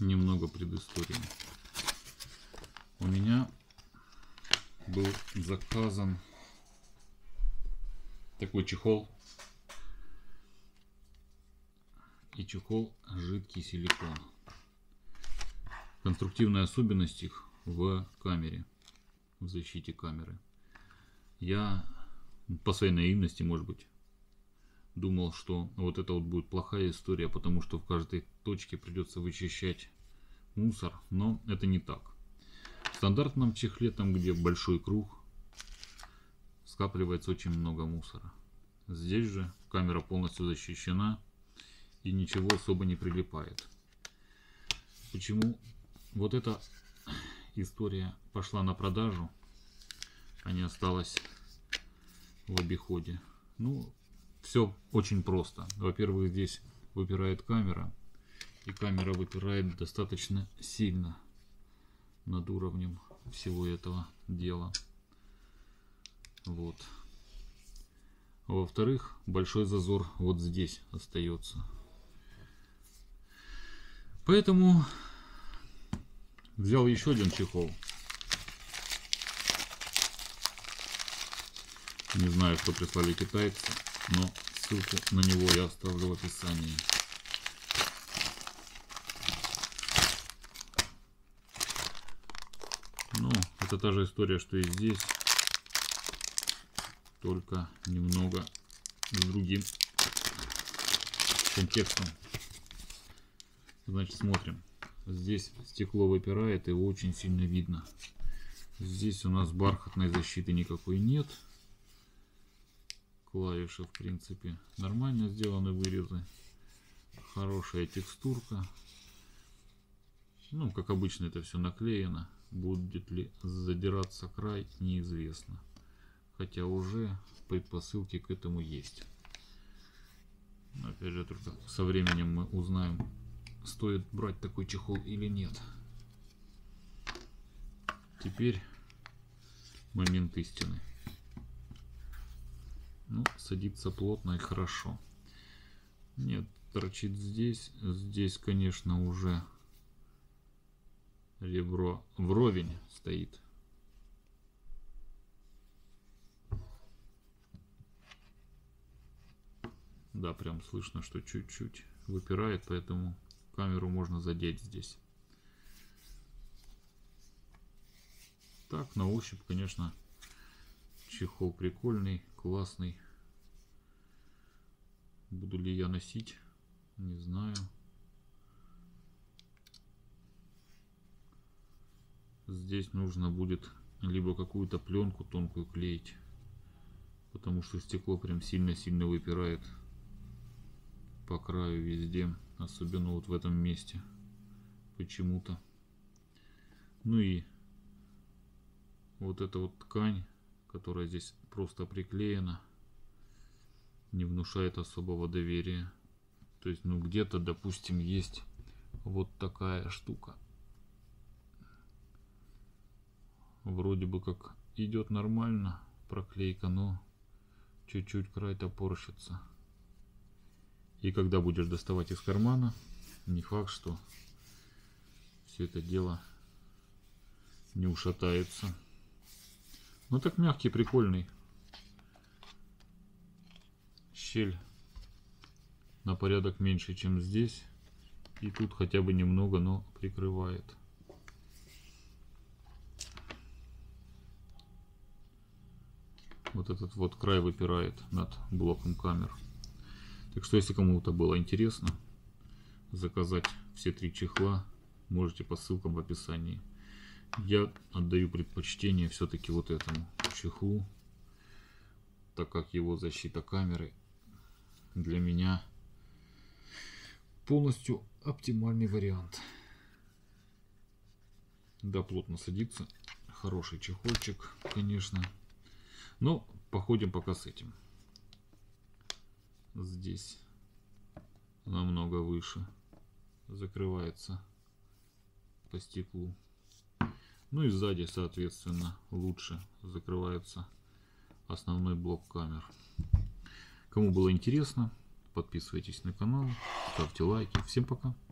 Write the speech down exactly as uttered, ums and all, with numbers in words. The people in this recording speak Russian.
Немного предыстории. У меня был заказан такой чехол. И чехол жидкий силикон. Конструктивная особенность их в камере, в защите камеры. Я по своей наивности, может быть, думал, что вот это вот будет плохая история, потому что в каждой точке придется вычищать мусор, но это не так. В стандартном чехле, там где большой круг, скапливается очень много мусора. Здесь же камера полностью защищена и ничего особо не прилипает. Почему вот эта история пошла на продажу, а не осталась в обиходе? Ну, все очень просто. Во-первых, здесь выпирает камера, и камера выпирает достаточно сильно над уровнем всего этого дела. Вот. А во-вторых, большой зазор вот здесь остается. Поэтому взял еще один чехол. Не знаю, что прислали китайцы, но ссылку на него я оставлю в описании. Ну, это та же история, что и здесь, только немного с другим контекстом. Значит, смотрим. Здесь стекло выпирает, его очень сильно видно. Здесь у нас бархатной защиты никакой нет. Клавиши, в принципе, нормально сделаны вырезы. Хорошая текстурка. Ну, как обычно, это все наклеено. Будет ли задираться край, неизвестно. Хотя уже предпосылки к этому есть. Но опять же, только со временем мы узнаем, стоит брать такой чехол или нет. Теперь момент истины. Ну, садится плотно и хорошо. Нет, торчит здесь. Здесь, конечно, уже ребро вровень стоит. Да, прям слышно, что чуть-чуть выпирает, поэтому камеру можно задеть здесь. Так, на ощупь, конечно, чехол прикольный, классный. Буду ли я носить, не знаю. Здесь нужно будет либо какую-то пленку тонкую клеить, потому что стекло прям сильно-сильно выпирает по краю везде, особенно вот в этом месте почему-то. Ну и вот эта вот ткань, которая здесь просто приклеена, не внушает особого доверия. То есть, ну, где-то, допустим, есть вот такая штука. Вроде бы как идет нормально проклейка, но чуть-чуть край топорщится. И когда будешь доставать из кармана, не факт, что все это дело не ушатается. Но так мягкий, прикольный. Щель на порядок меньше, чем здесь. И тут хотя бы немного, но прикрывает. Вот этот вот край выпирает над блоком камер. Так что, если кому-то было интересно заказать все три чехла, можете по ссылкам в описании. Я отдаю предпочтение все-таки вот этому чехлу, так как его защита камеры для меня полностью оптимальный вариант. Да, плотно садится. Хороший чехольчик, конечно. Но походим пока с этим. Здесь намного выше закрывается по стеклу. Ну и сзади, соответственно, лучше закрывается основной блок камер. Кому было интересно, подписывайтесь на канал, ставьте лайки. Всем пока!